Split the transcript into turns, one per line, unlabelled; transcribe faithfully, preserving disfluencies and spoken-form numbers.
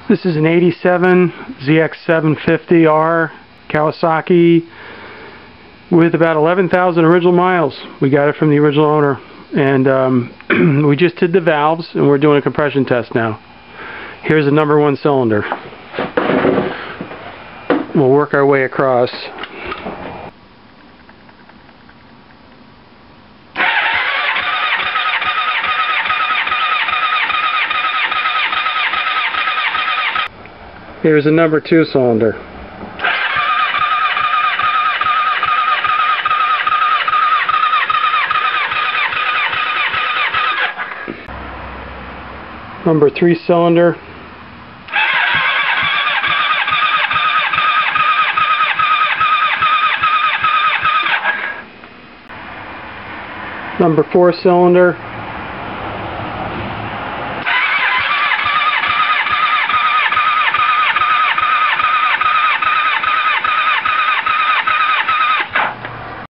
This is an eighty-seven Z X seven fifty R Kawasaki with about eleven thousand original miles. We got it from the original owner, and um, we just did the valves and we're doing a compression test now. Here's the number one cylinder. We'll work our way across. Here's a number two cylinder. Number three cylinder. Number four cylinder.